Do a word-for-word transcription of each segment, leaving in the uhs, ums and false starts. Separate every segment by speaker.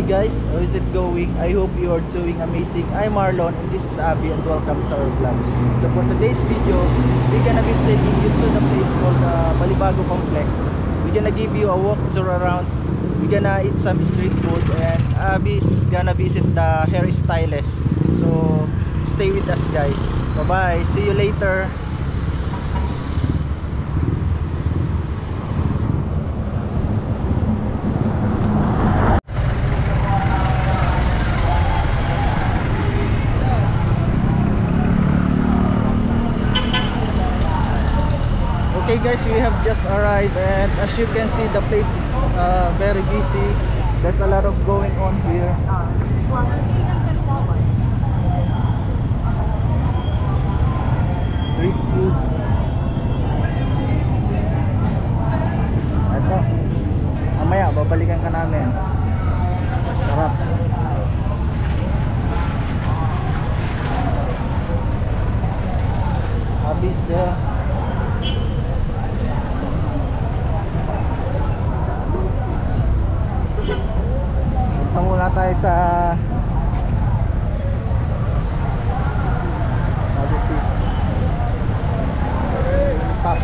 Speaker 1: guys, how is it going? I hope you are doing amazing. I'm Marlon and this is Abby and welcome to our vlog. So for today's video, we're gonna be taking you to the place called uh, Balibago Complex. We're gonna give you a walk tour around. We're gonna eat some street food and Abby's gonna visit the hairstylist. So stay with us guys. Bye bye, see you later. Okay guys, we have just arrived and as you can see the place is uh, very busy. There's a lot of going on here. Street food. Ito. Mamaya babalikan ka namin. Sarap. Abby's there. Punta muna tayo sa top.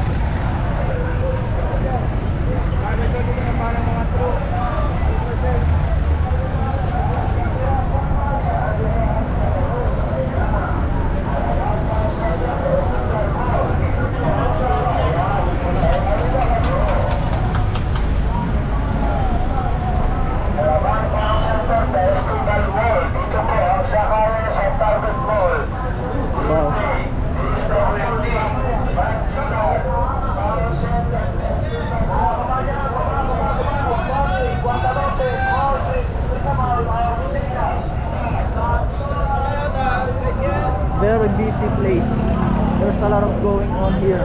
Speaker 1: Very busy place. There's a lot of going on here.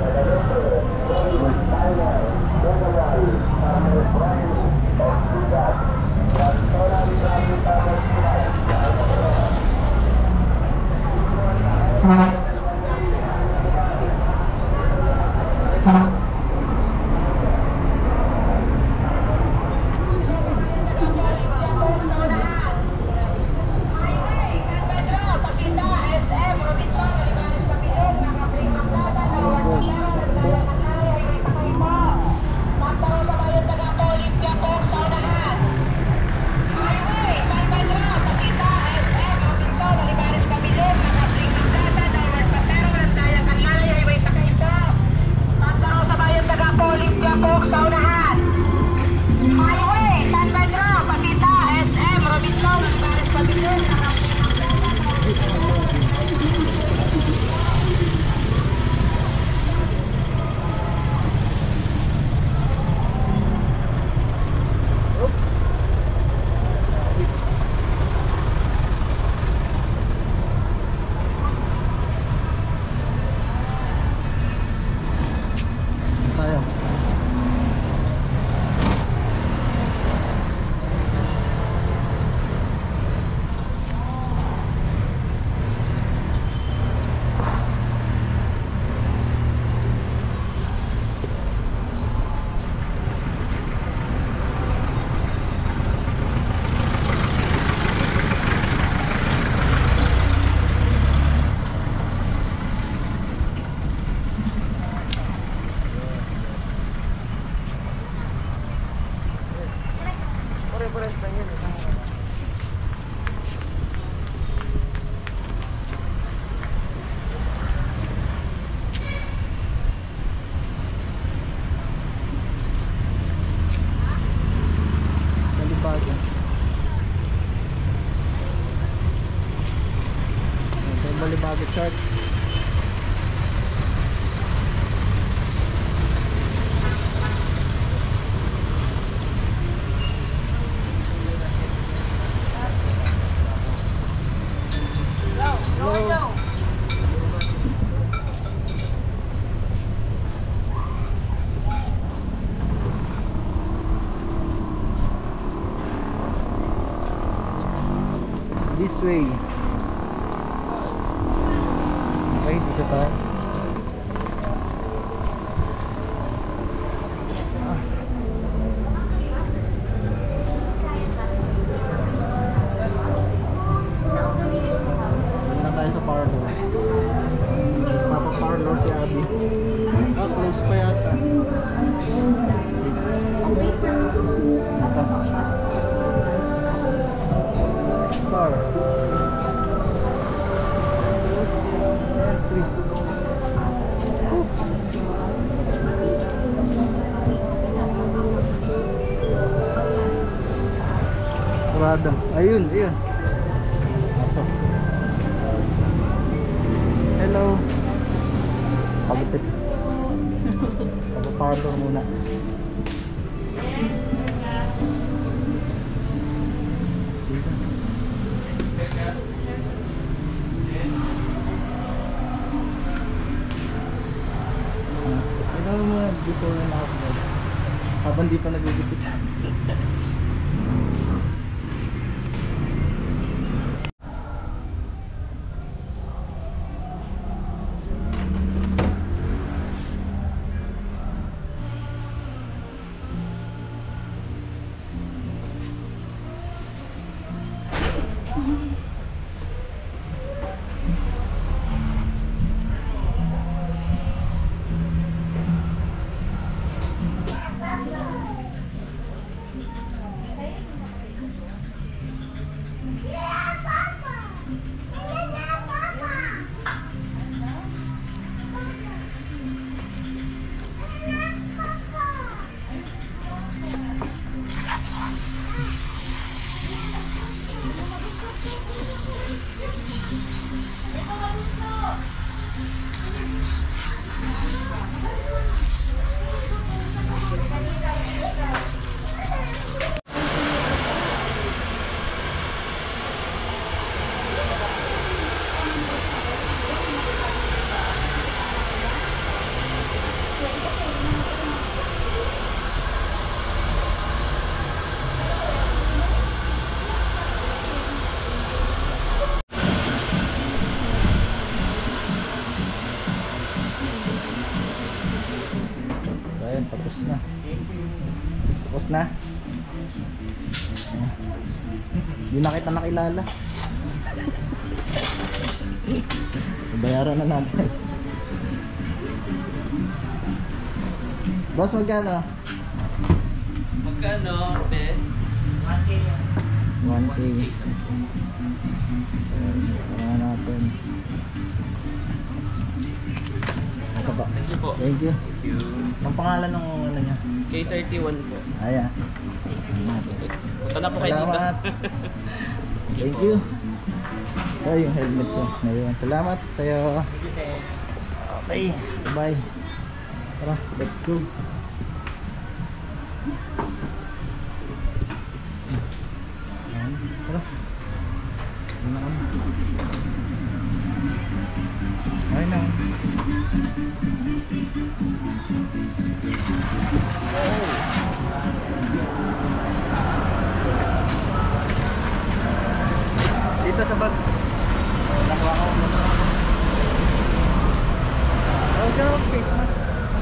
Speaker 1: Balibago. Ito yung Balibago Church. Hello. This way. Okay, dito tayo. Ah. Sarado. Ayun, ayun. Pasok. Hello. Pagupit. Pagpaparlor muna. Ito mo before and after. Habang di pa nagugupit. Tapos na. Tapos na. Hindi na kita nakilala. Bayaran na natin. Boss, magkano?
Speaker 2: Magkano, be? one K yan.
Speaker 1: one K. So, tama natin. Ito ba?
Speaker 2: Thank you po.
Speaker 1: Thank you.
Speaker 2: Thank you.
Speaker 1: Ang pangalan ng ano niya?
Speaker 2: K thirty-one po.
Speaker 1: Ayan.
Speaker 2: Punta na po kayo dito.
Speaker 1: Salamat. Thank you. So, yung helmet ko. Ngayon, salamat sa'yo. Okay. Bye. Tara, let's go. Ayan. Tara. Ano na kami? Ayun na. Dito sa bag. Nakuha ko. Huwag ka naman face mask.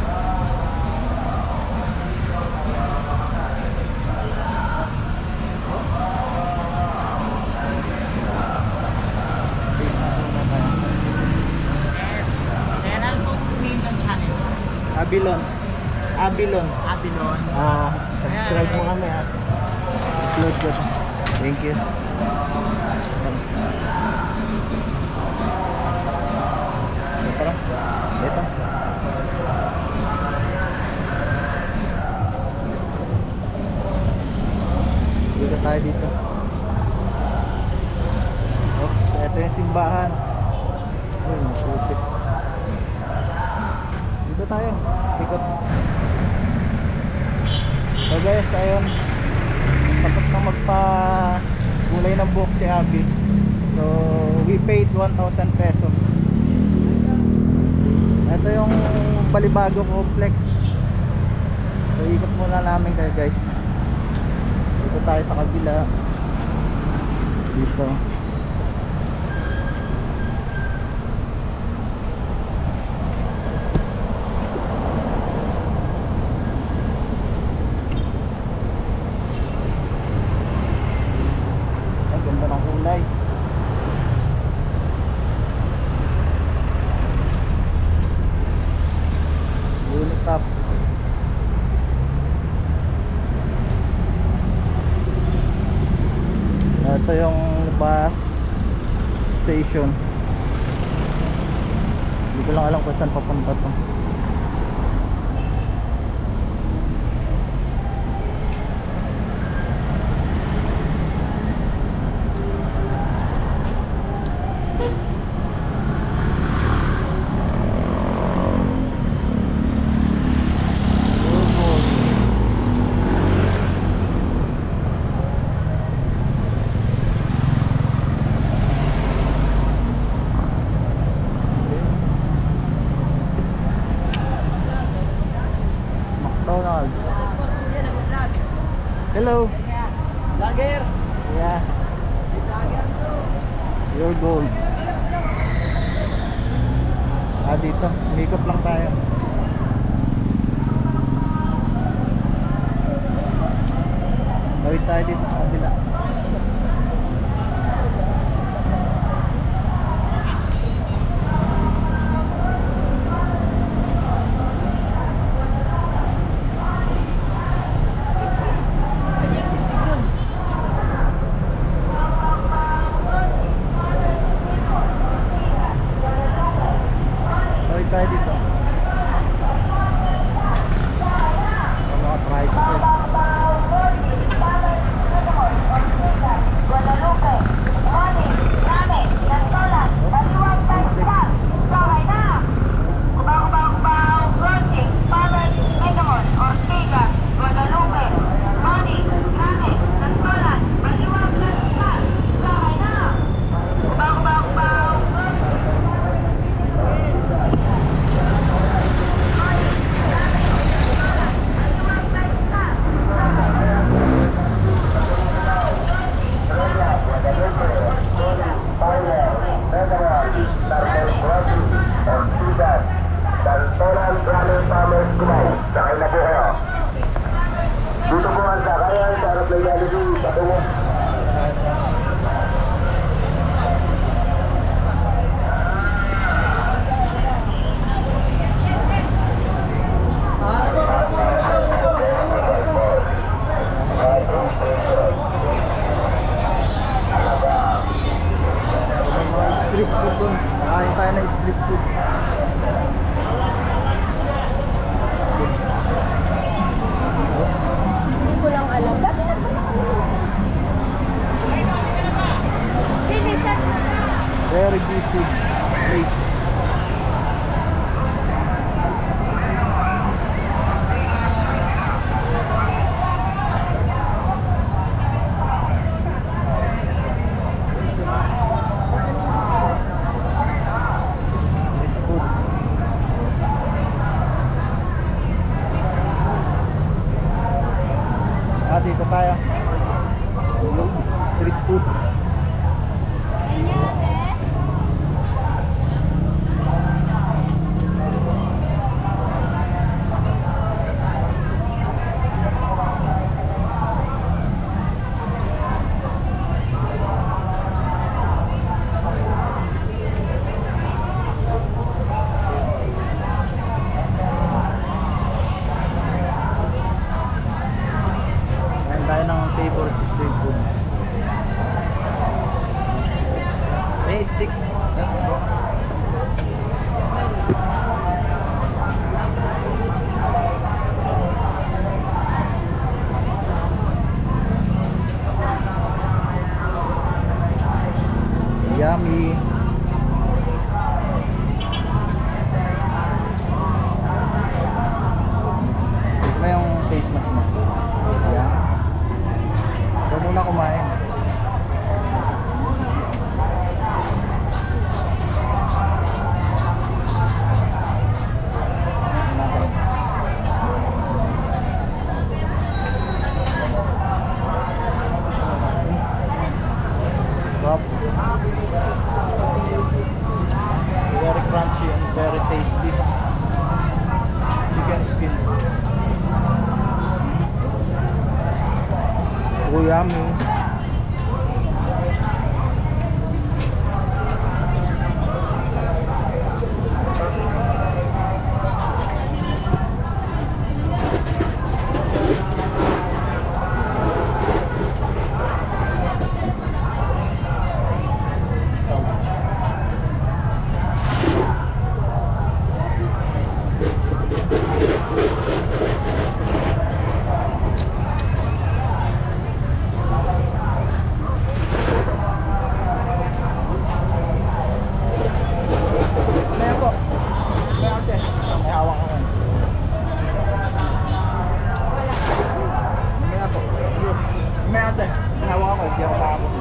Speaker 1: Face mask muna tayo.
Speaker 2: Channel po, name ng channel.
Speaker 1: Abilon. Abilon.
Speaker 2: Abilon.
Speaker 1: Ah, subscribe mo kami ha. Upload ko. Thank you. Tara. Ito. Dito tayo dito. Oops, ito yung simbahan. Ayun, putik. Dito tayo. Ikot. So guys, ayun. Tapos na magpa kulay ng buhok si Abby. So we paid one thousand pesos. Ito yung Balibago complex. So ikot muna namin kayo guys. Dito tayo sa kabila. Dito. Ang ganda ng kulay. Unitop. Ito yung bus station. Hindi ko lang alam kung saan papunta to. Hello.
Speaker 2: Lager!
Speaker 1: Yeah. Your gold. Ah, dito. Umikot lang tayo. Tawid tayo dito sa kabila. Tawid tayo dito. Ang mga tricycle.
Speaker 3: Guadalupe, Moni, Rame, Lantolan, Baliwag, Taytay, Saway na! Kubaw, kubaw, kubaw, Crossing, Farmers, Megamon, Ortigas, Guadalupe, Moni, Rame, Lantolan, Baliwag, Taytay, Saway na! Kubaw, kubaw, kubaw, Daltonan, Running Farmers, Kumay. Sakay na po kayo. Dito po ang sakayan sa aeroplane Galaxy. Patungo.
Speaker 1: May mga street food dun. Nakain tayo na street food.
Speaker 3: Hindi ko lang alam. Dati na ba
Speaker 1: Very busy place. Food. Ah, dito tayo. Yung street food. Kain tayo ng favorite street food. May stick. Yummy. Ito na yung face mask mo. Ayan. Ito muna kumain. Sarap. Very crunchy and very tasty. Chicken skin. Oh, yummy. May po. May ate. May hawak ako. May po. May ate. May hawak ako. Hindi ako nakakot.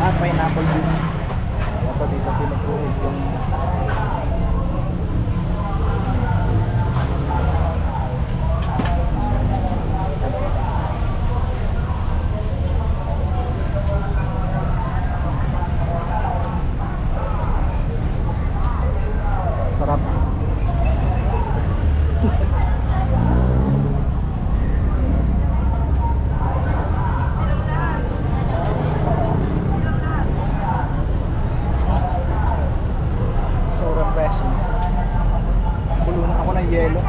Speaker 1: Ah, pineapple juice. Ito dito pinupuhid yung sarap. So refreshing. Pulo na ako ng yelo.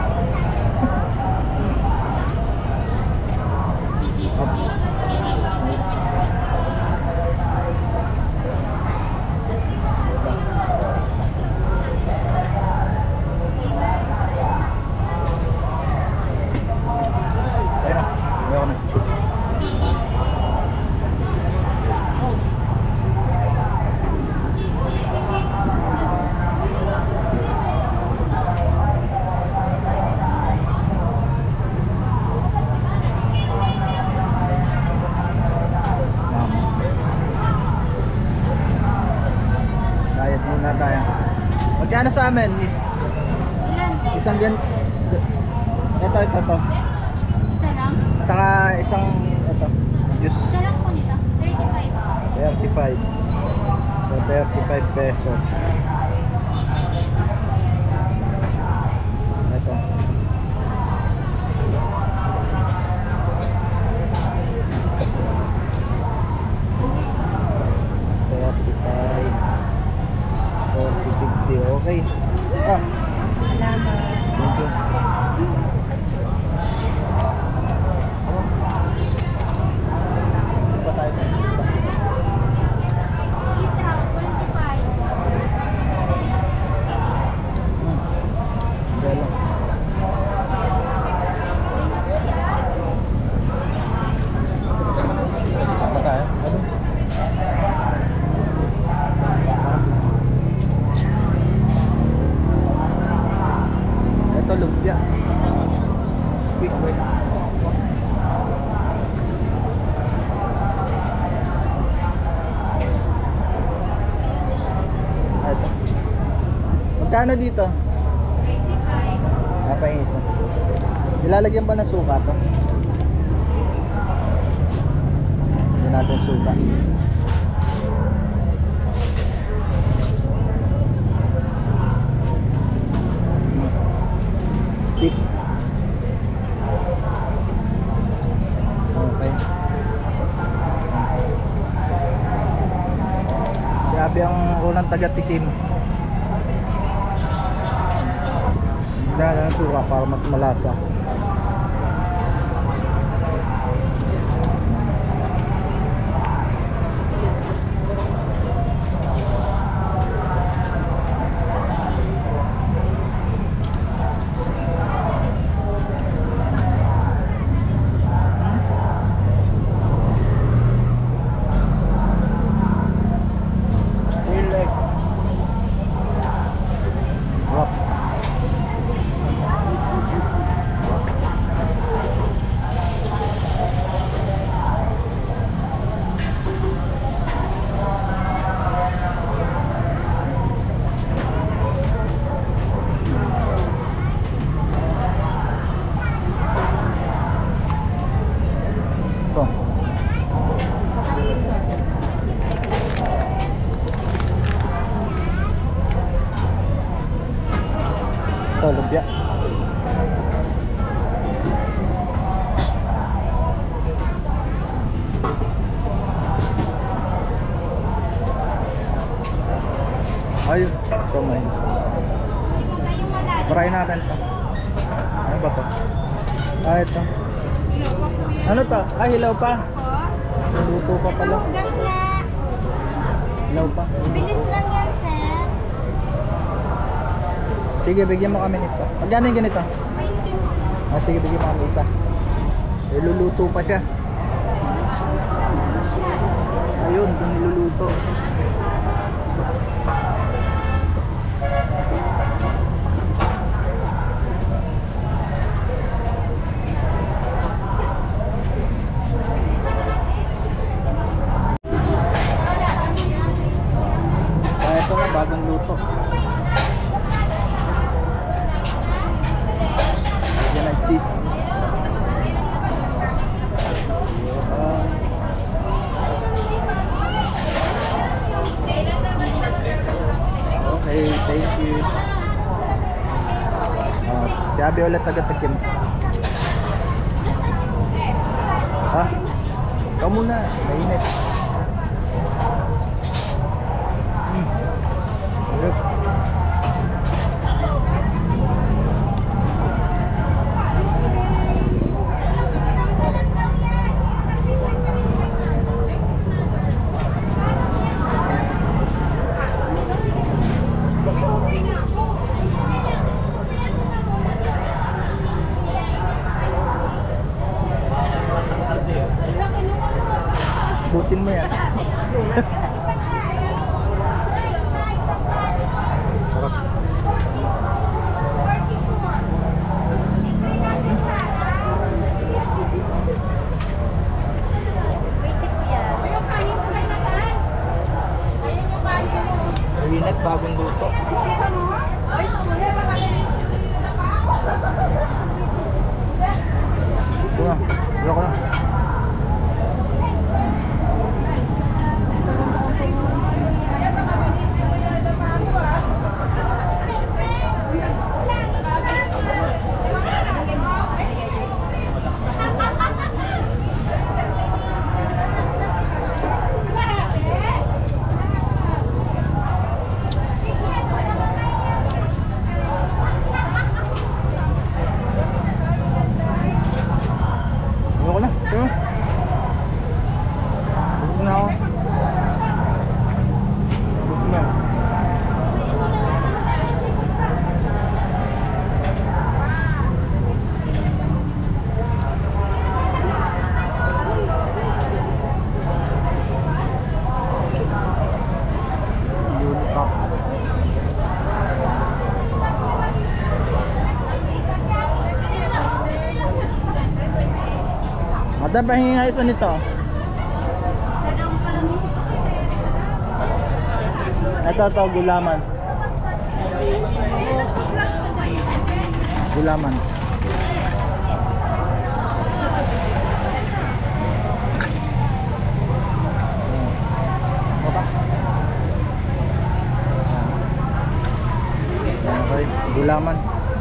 Speaker 1: Ayun na, ayaw na. Diet muna tayo. Magkano sa amin is isang gan ito ito ito
Speaker 4: Isa lang?
Speaker 1: saka isang ito juice
Speaker 4: Isa lang po nito. thirty-five.
Speaker 1: thirty-five, so thirty-five pesos. Ito thirty-five, forty, fifty. Okay. Ah, thank you. Ano ba tayo?
Speaker 4: Isa, twenty-five.
Speaker 1: Hmm. Hindi lang. Ano ba tayo? Ano? Ito lumpia. Quick wait. Ito. Magkano dito?
Speaker 4: thirty-five.
Speaker 1: Ah, pa yung isa. Nilalagyan ba ng suka to? Hindi natin suka. Stick. Okay. Si Abi ang unang taga-tikim. Dahil ng suka para mas malasa. Feel like rock. Ito. Ito, lumpia. Ayun, so may.
Speaker 4: Yung malaki.
Speaker 1: Fry natin to. Ano ba to? Ah, ito. Ano to? Ah, hilaw pa. Luto pa pala.
Speaker 4: Hugas na.
Speaker 1: Hilaw pa.
Speaker 4: Bilis lang yan, sir.
Speaker 1: Sige, bigyan mo kami nito. Magkano yung ganito?
Speaker 4: twenty.
Speaker 1: Ah, sige, bigyan mo kami isa. Eh, luluto pa siya. Ayun, kung niluluto. bagong luto. Lagyan ng cheese. Ah. Okay, thank you. Ah, si Abi ulit taga-takim. Ah, ikaw muna, mainit. Hmm. Sarap. Busin mo yan. Sarap. Mainit, bagong luto. Ito na, ito ko na. Ayoko na, ito. Busog na ako. Busog na. Yun pa. Madam, pahingi nga isa nito. Ito, ito, gulaman. Gulaman. Okay. Okay, gulaman.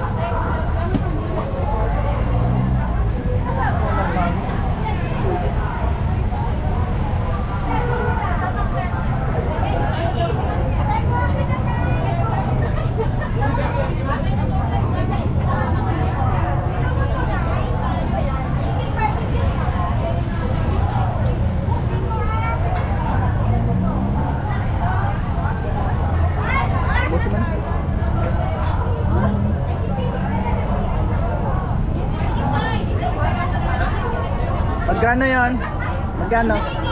Speaker 1: Busin mo na. Magkano yan? Magkano?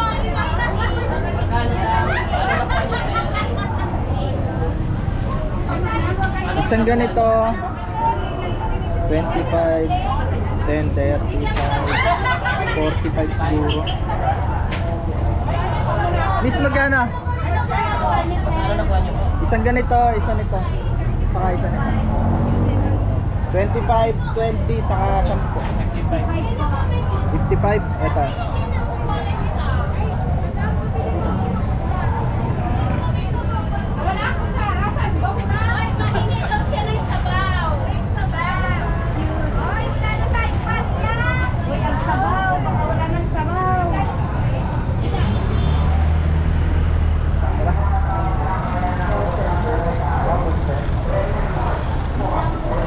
Speaker 1: Isang ganito twenty-five, ten, thirty-five, forty-five siguro. Miss, magkano? Isang ganito, isa nito. Saka isa nito. twenty-five, twenty, saka ten. fifty-five, eto.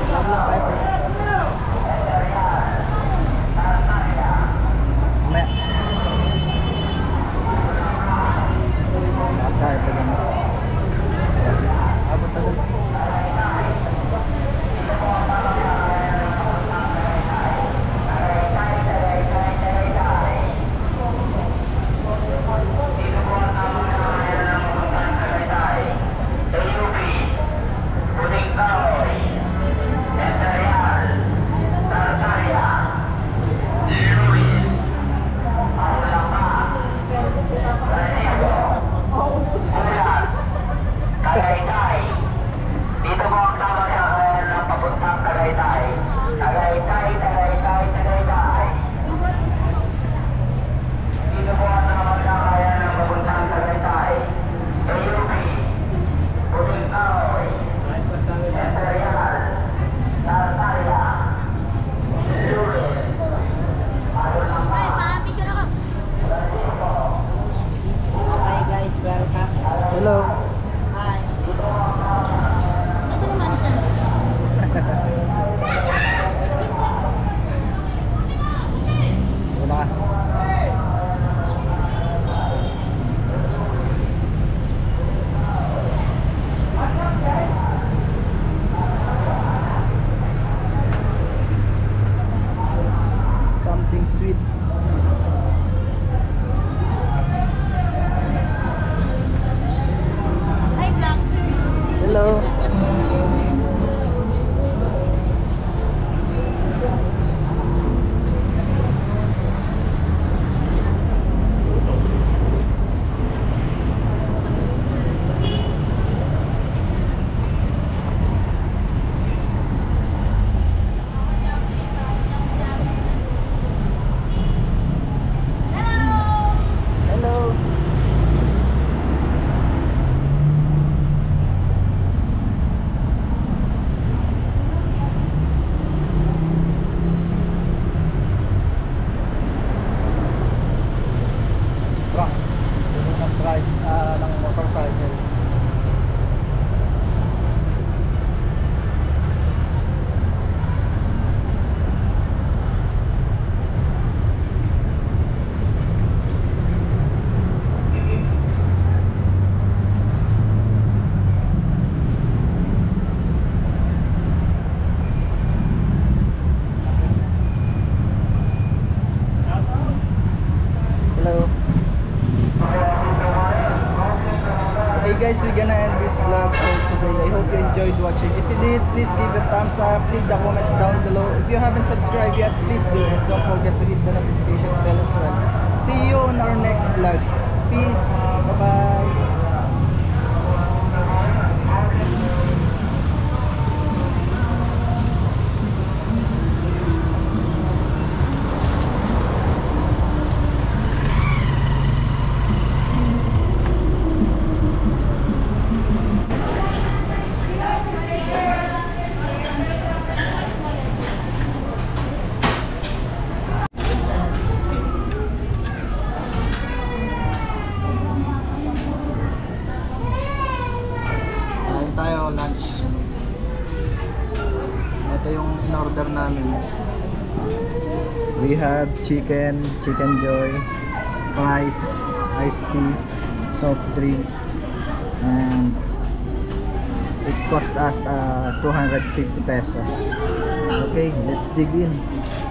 Speaker 1: Mamaya. Hello.
Speaker 4: Ito naman siya.
Speaker 1: Wala ka. Something sweet.
Speaker 4: Ay, black.
Speaker 1: Hello. Hello. Truck. Ito ng price ah, ng motorcycle. Hello. Okay guys, we're gonna end this vlog for today. I hope you enjoyed watching. If you did, please give a thumbs up, leave the comments down below. If you haven't subscribed yet, please do, and don't forget to hit the notification bell as well. See you on our next vlog. Peace. Bye bye. Kain tayo lunch. Ito yung in-order namin. We have chicken, chicken joy, fries, iced tea, soft drinks, and it cost us uh, two hundred fifty pesos. Okay, let's dig in.